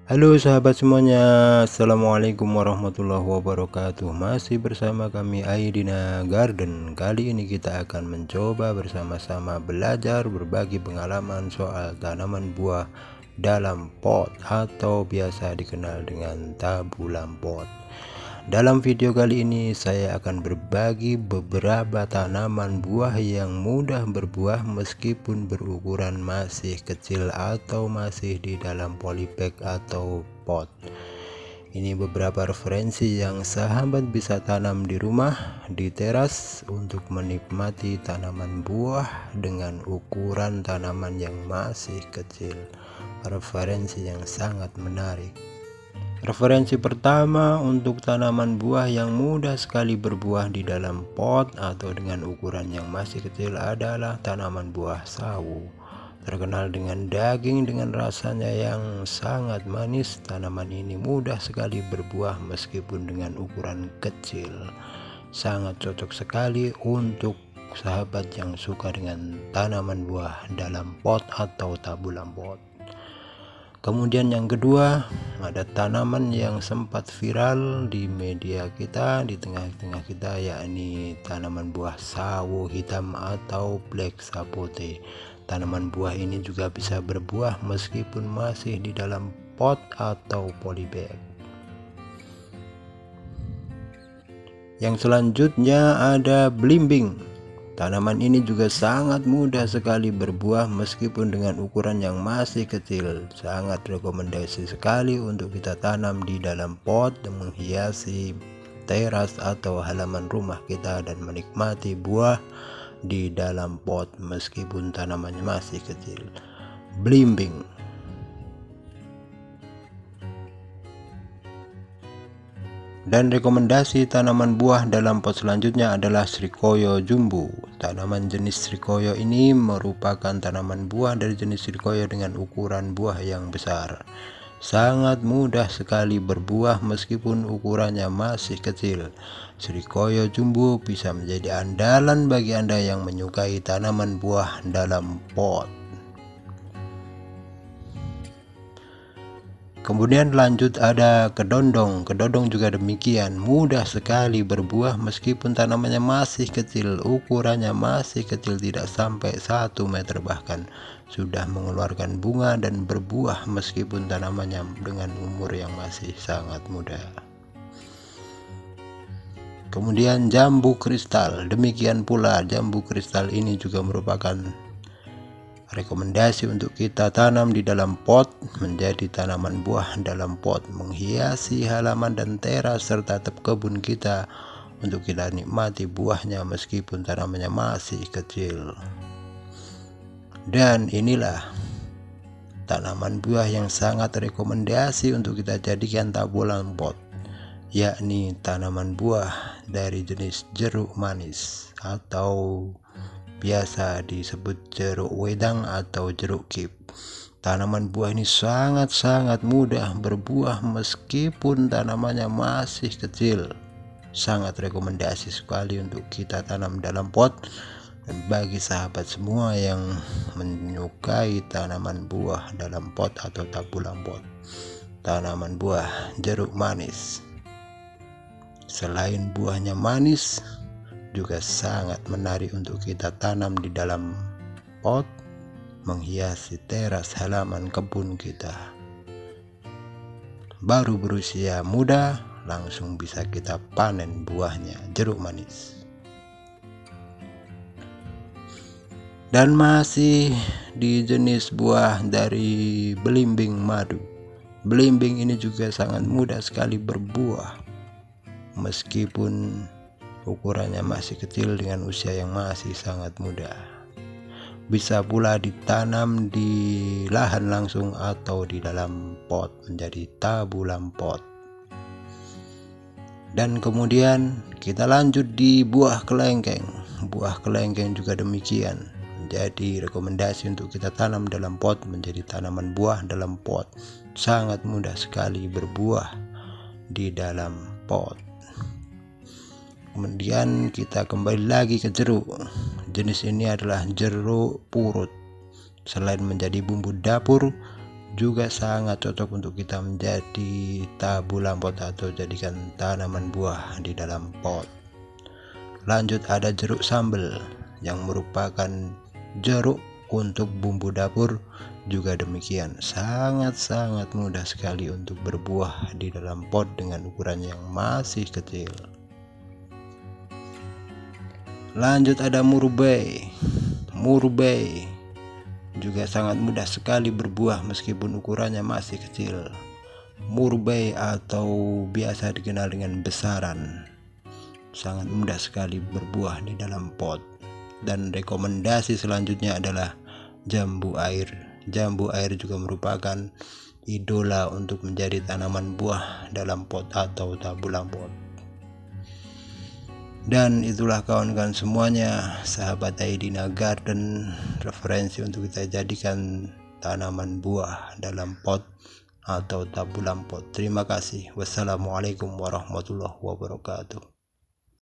Halo sahabat semuanya, Assalamualaikum warahmatullahi wabarakatuh. Masih bersama kami Aidina Garden. Kali ini kita akan mencoba bersama-sama belajar berbagi pengalaman soal tanaman buah dalam pot atau biasa dikenal dengan tabulam pot. Dalam video kali ini saya akan berbagi beberapa tanaman buah yang mudah berbuah meskipun berukuran masih kecil atau masih di dalam polybag atau pot. Ini beberapa referensi yang sahabat bisa tanam di rumah, di teras untuk menikmati tanaman buah dengan ukuran tanaman yang masih kecil. Referensi yang sangat menarik. Referensi pertama untuk tanaman buah yang mudah sekali berbuah di dalam pot atau dengan ukuran yang masih kecil adalah tanaman buah sawu. Terkenal dengan daging dengan rasanya yang sangat manis, tanaman ini mudah sekali berbuah meskipun dengan ukuran kecil. Sangat cocok sekali untuk sahabat yang suka dengan tanaman buah dalam pot atau tabulam pot. Kemudian yang kedua, ada tanaman yang sempat viral di media kita, di tengah-tengah kita, yakni tanaman buah sawo hitam atau black sapote. Tanaman buah ini juga bisa berbuah meskipun masih di dalam pot atau polybag. Yang selanjutnya ada belimbing. Tanaman ini juga sangat mudah sekali berbuah meskipun dengan ukuran yang masih kecil. Sangat rekomendasi sekali untuk kita tanam di dalam pot dan menghiasi teras atau halaman rumah kita dan menikmati buah di dalam pot meskipun tanamannya masih kecil. Belimbing. Dan rekomendasi tanaman buah dalam pot selanjutnya adalah Srikoyo jumbo. Tanaman jenis Srikoyo ini merupakan tanaman buah dari jenis Srikoyo dengan ukuran buah yang besar. Sangat mudah sekali berbuah meskipun ukurannya masih kecil. Srikoyo jumbo bisa menjadi andalan bagi Anda yang menyukai tanaman buah dalam pot. Kemudian lanjut ada kedondong. Kedondong juga demikian, mudah sekali berbuah meskipun tanamannya masih kecil. Ukurannya masih kecil, tidak sampai 1 meter bahkan. Sudah mengeluarkan bunga dan berbuah meskipun tanamannya dengan umur yang masih sangat muda. Kemudian jambu kristal. Demikian pula jambu kristal ini juga merupakan rekomendasi untuk kita tanam di dalam pot, menjadi tanaman buah dalam pot, menghiasi halaman dan teras serta atap kebun kita untuk kita nikmati buahnya meskipun tanamannya masih kecil. Dan inilah tanaman buah yang sangat rekomendasi untuk kita jadikan tabulam pot, yakni tanaman buah dari jenis jeruk manis atau biasa disebut jeruk wedang atau jeruk kip. Tanaman buah ini sangat-sangat mudah berbuah meskipun tanamannya masih kecil. Sangat rekomendasi sekali untuk kita tanam dalam pot. Dan bagi sahabat semua yang menyukai tanaman buah dalam pot atau tabulam pot, tanaman buah jeruk manis, selain buahnya manis, juga sangat menarik untuk kita tanam di dalam pot, menghiasi teras halaman kebun kita. Baru berusia muda, langsung bisa kita panen buahnya, jeruk manis. Dan masih di jenis buah dari belimbing madu. Belimbing ini juga sangat mudah sekali berbuah meskipun ukurannya masih kecil dengan usia yang masih sangat muda. Bisa pula ditanam di lahan langsung atau di dalam pot menjadi tabulam pot. Dan kemudian kita lanjut di buah kelengkeng. Buah kelengkeng juga demikian, menjadi rekomendasi untuk kita tanam dalam pot, menjadi tanaman buah dalam pot. Sangat mudah sekali berbuah di dalam pot. Kemudian kita kembali lagi ke jeruk. Jenis ini adalah jeruk purut. Selain menjadi bumbu dapur, juga sangat cocok untuk kita menjadi tabula pot atau jadikan tanaman buah di dalam pot. Lanjut ada jeruk sambal yang merupakan jeruk untuk bumbu dapur, juga demikian sangat mudah sekali untuk berbuah di dalam pot dengan ukuran yang masih kecil. Lanjut ada murbei juga sangat mudah sekali berbuah meskipun ukurannya masih kecil. Murbei atau biasa dikenal dengan besaran sangat mudah sekali berbuah di dalam pot. Dan rekomendasi selanjutnya adalah jambu air. Jambu air juga merupakan idola untuk menjadi tanaman buah dalam pot atau tabula pot. Dan itulah kawan-kawan semuanya, sahabat Aidina Garden, referensi untuk kita jadikan tanaman buah dalam pot atau tabula pot. Terima kasih. Wassalamualaikum warahmatullahi wabarakatuh.